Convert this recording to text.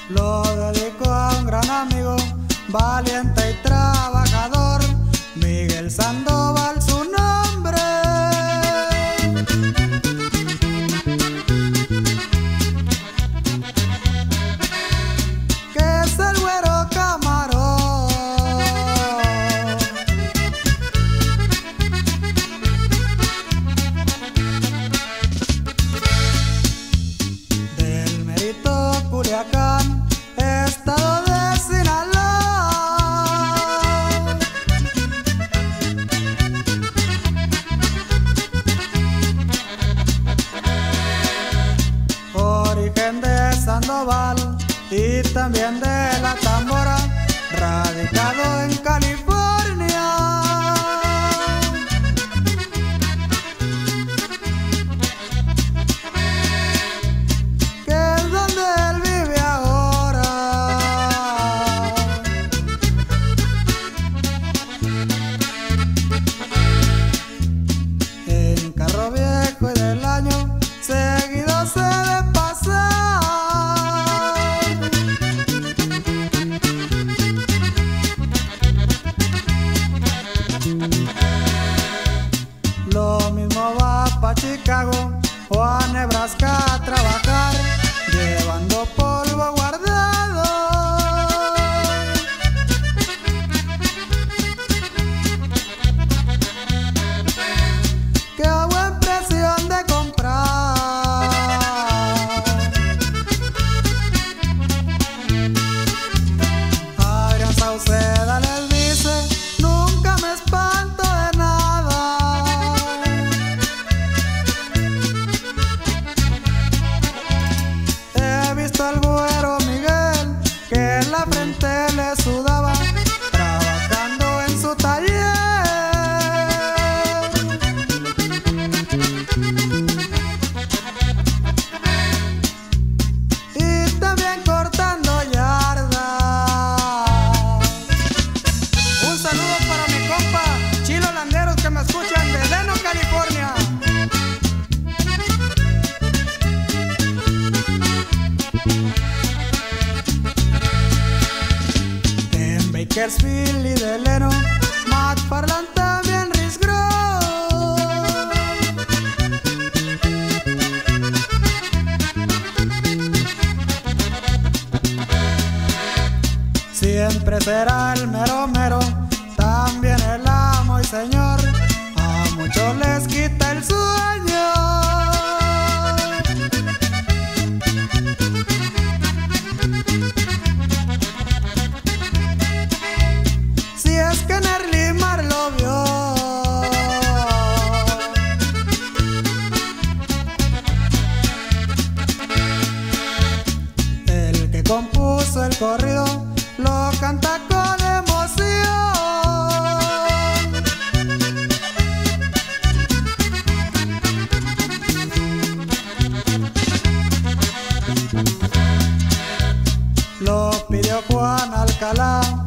Lo dedico a un gran amigo, valiente y trabajador, Miguel Sandoval su nombre. Que es el güero camarón. Del Mérito, Culiacán, estado de Sinaloa. Origen de Sandoval y también de la Tambora, radicado en California. Que es donde él vive ahora. En carro viejo y del año seguido se de pasar. Lo mismo va pa' Chicago o a Nebraska a trabajar, llevando polvo guardado. Que a buen precio han de comprar. Adrián Sauceda les dice: nunca me espanto de nada. He visto al güero Miguel que en la frente le sudaba, trabajando en su taller. Y también cortando yardas. Un saludo para mi compa Chilo Landeros, que me escuchan de Leno, California. En Bakersfield y de Leno, McFarland también risgró. Siempre será el mero mero, también el amo y señor. A muchos les quita el sueño. Si es que Nerlimar lo vio. El que compuso el corrido lo canta con emoción. Lo pidió Juan Alcalá